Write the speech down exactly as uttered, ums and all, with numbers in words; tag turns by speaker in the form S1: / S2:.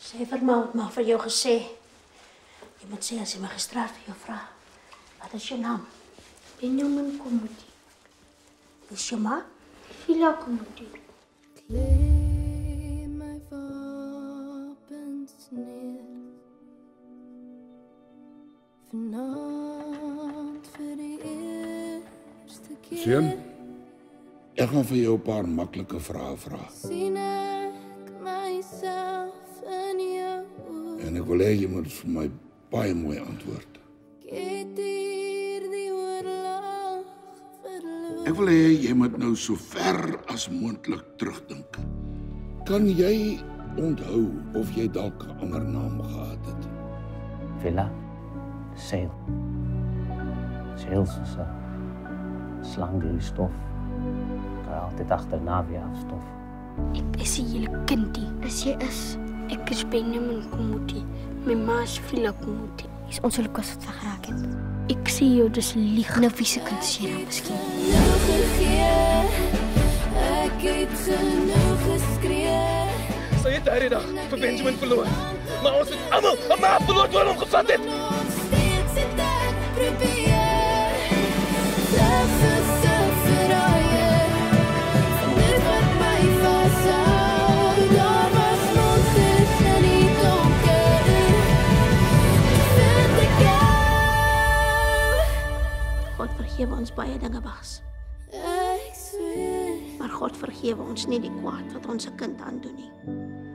S1: Sy vir my het maar vir jou gesê. Jy moet sê as die magistraat vir jou vra. Wat is jou naam?
S2: Benjamin Komuti.
S1: Is jou ma?
S2: Phila Komuti.
S3: Lê my wapens neer. Vanaand vir die eerste keer.
S4: Seun, ek gaan vir jou 'n paar maklike vrae vra.
S3: Sien ek myself in jou oë.
S4: En ek wil hê jy moet vir my baie mooi antwoord.
S3: Ek het hier die oorlog verloor.
S4: Ek wil hê jy moet nou so ver as moontlik terugdink. Kan jy onthou of jy dalk 'n ander naam gehad het?
S5: Villa, seil. Seil soos 'n slang deur die stof. Kan altyd agterna weer afstof.
S2: Ek is 'n hele kindie. As jy is, ek is Benjamin Komuti. My ma is Phila Komuti. Is ons Lukas wat geraak het. Ek sê jou dis lieg. Nou wie se kind is jy dan miskien?
S3: Nou gegee, ek het genoeg geskree.
S6: Sy het daardie dag vir Benjamin verloor. Maar ons het almal 'n maat verloor toe hulle hom gevat het.
S3: Nog steeds het ek probeer. Selfs as ek verraai. Dit wat my vashou. Daar was monsters in die donker. Vind ek jou.
S1: God vergewe ons baie dinge, Bas.
S3: Ek zweer.
S1: Maar God vergewe ons nie die kwaad wat ons se kind aandoen nie.